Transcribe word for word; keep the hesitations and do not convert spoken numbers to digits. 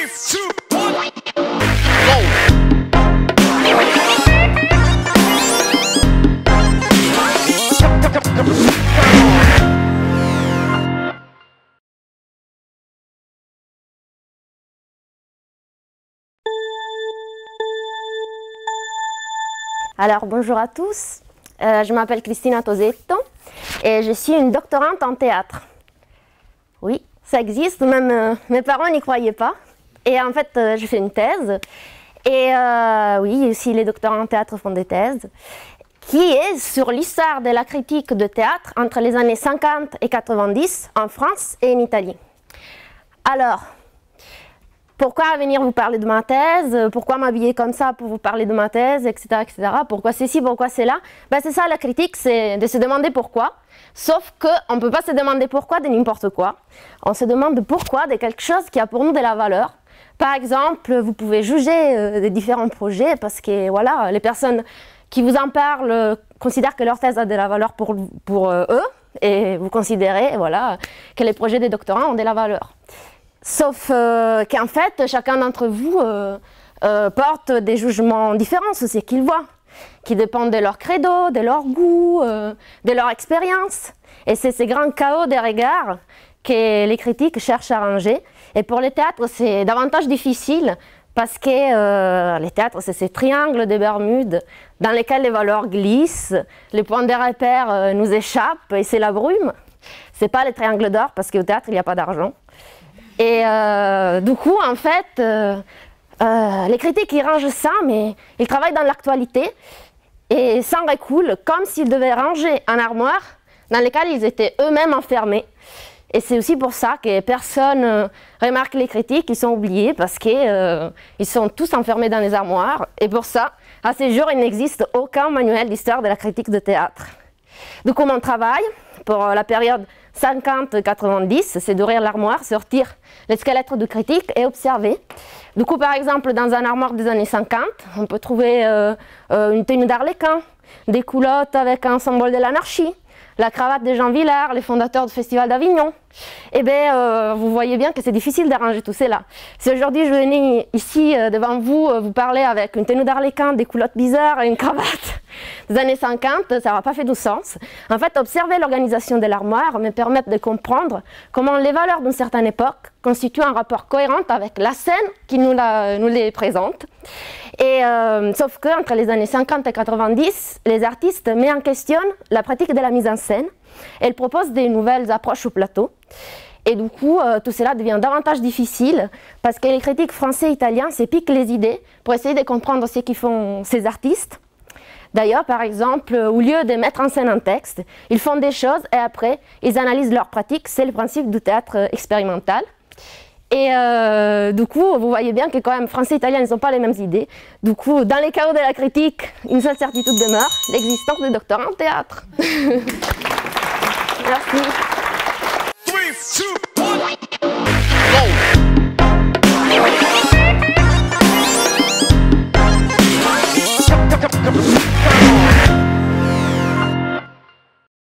two, one, go! Alors bonjour à tous, euh, je m'appelle Cristina Tosetto et je suis une doctorante en théâtre. Oui, ça existe, même euh, mes parents n'y croyaient pas. Et en fait, euh, je fais une thèse. Et euh, oui, aussi les doctorants en théâtre font des thèses, qui est sur l'histoire de la critique de théâtre entre les années cinquante et quatre-vingt-dix en France et en Italie. Alors, pourquoi venir vous parler de ma thèse? Pourquoi m'habiller comme ça pour vous parler de ma thèse, et cetera, et cetera. Pourquoi c'est ci, pourquoi c'est là? Ben, c'est ça la critique, c'est de se demander pourquoi. Sauf qu'on ne peut pas se demander pourquoi de n'importe quoi. On se demande pourquoi de quelque chose qui a pour nous de la valeur. Par exemple, vous pouvez juger euh, des différents projets parce que voilà, les personnes qui vous en parlent euh, considèrent que leur thèse a de la valeur pour, pour euh, eux. Et vous considérez voilà, que les projets des doctorants ont de la valeur. Sauf euh, qu'en fait, chacun d'entre vous euh, euh, porte des jugements différents sur ce qu'ils voient, qui dépendent de leur credo, de leur goût, euh, de leur expérience. Et c'est ces grands chaos des regards que les critiques cherchent à ranger. Et pour les théâtres, c'est davantage difficile parce que euh, les théâtres, c'est ces triangles de Bermude dans lesquels les valeurs glissent, les points de repère euh, nous échappent et c'est la brume. Ce n'est pas les triangles d'or parce qu'au théâtre, il n'y a pas d'argent. Et euh, du coup, en fait, euh, euh, les critiques, ils rangent ça, mais ils travaillent dans l'actualité et s'en recoulent comme s'ils devaient ranger un armoire dans lequel ils étaient eux-mêmes enfermés. Et c'est aussi pour ça que personne ne remarque les critiques, ils sont oubliés parce qu'ils euh, sont tous enfermés dans les armoires. Et pour ça, à ce jour, il n'existe aucun manuel d'histoire de la critique de théâtre. Du coup, mon travail, pour la période cinquante quatre-vingt-dix, c'est d'ouvrir l'armoire, sortir les squelettes de critique et observer. Du coup, par exemple, dans un armoire des années cinquante, on peut trouver euh, euh, une tenue d'Arlequin, des culottes avec un symbole de l'anarchie, la cravate de Jean Vilar, les fondateurs du Festival d'Avignon. Eh bien, euh, vous voyez bien que c'est difficile d'arranger tout cela. Si aujourd'hui je venais ici euh, devant vous, euh, vous parler avec une tenue d'Arlequin, des culottes bizarres et une cravate des années cinquante, ça n'aura pas fait du sens. En fait, observer l'organisation de l'armoire me permet de comprendre comment les valeurs d'une certaine époque constituent un rapport cohérent avec la scène qui nous, la, nous les présente. Et, euh, sauf qu'entre les années cinquante et quatre-vingt-dix, les artistes mettent en question la pratique de la mise en scène. Elles proposent des nouvelles approches au plateau. Et du coup, euh, tout cela devient davantage difficile parce que les critiques français et italiens s'épiquent les idées pour essayer de comprendre ce qu'ils font ces artistes. D'ailleurs, par exemple, au lieu de mettre en scène un texte, ils font des choses et après, ils analysent leur pratique. C'est le principe du théâtre expérimental. Et euh, du coup, vous voyez bien que quand même, français et italiens, ils n'ont pas les mêmes idées. Du coup, dans les chaos de la critique, une seule certitude demeure, l'existence des doctorants en théâtre. Merci. Three, two,